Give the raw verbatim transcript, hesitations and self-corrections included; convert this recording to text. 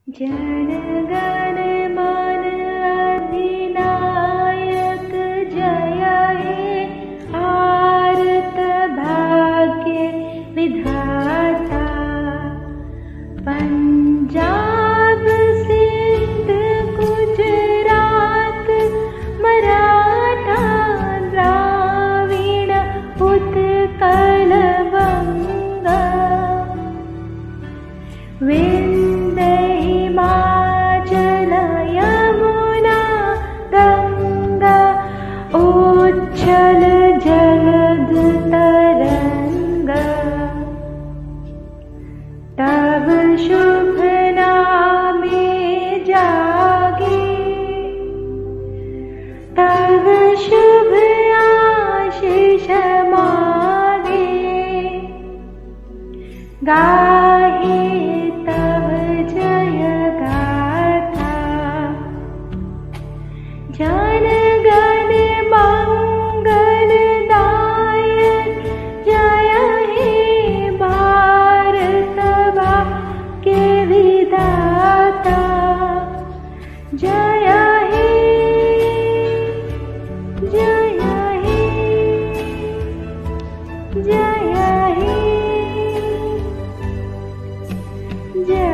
जन गण मन अधिनायक जय हे भारत भाग्य विधाता। पंजाब सिंध गुजरात मराठा द्राविड़ उत्कल बंगा। विंध्य हिमाचल यमुना गंगा उच्छल जलद तरंगा। तब शुभ नामे जागे तब शुभ आशीष मागे। गाहे तब जय गाथा जन गण मंगलदायक जय हे भारत भाग्य विधाता। जय हे जय हे जय हे जय